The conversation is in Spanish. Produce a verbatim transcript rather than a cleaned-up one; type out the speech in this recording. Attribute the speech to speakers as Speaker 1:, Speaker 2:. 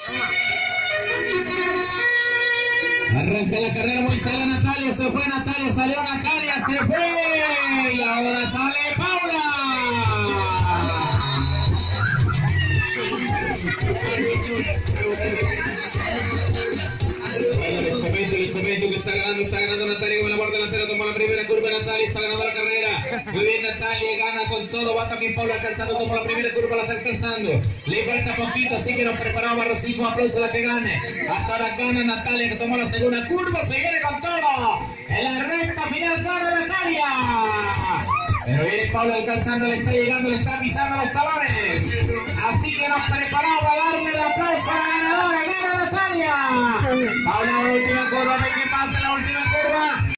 Speaker 1: Arranca la carrera, muy sale Natalia, se fue Natalia, salió Natalia, se fue. Y ahora sale Paula. Les comento, les comento que está ganando, está ganando Natalia con la parte delantera, tomó la primera curva Natalia, está ganando la carrera. Muy bien Natalia, gana con todo, va también Paula alcanzando, tomó la primera curva, la está alcanzando. Le falta poquito, así que nos preparamos para recibir un aplauso a la que gane. Hasta ahora gana Natalia, que tomó la segunda curva, se viene con todo. En la recta final gana Natalia. Pero viene Paula alcanzando, le está llegando, le está pisando los talones. Así que nos preparamos a darle el aplauso a la ganadora. ¡Gana Natalia! Paula, la última curva, ve qué pasa en la última curva.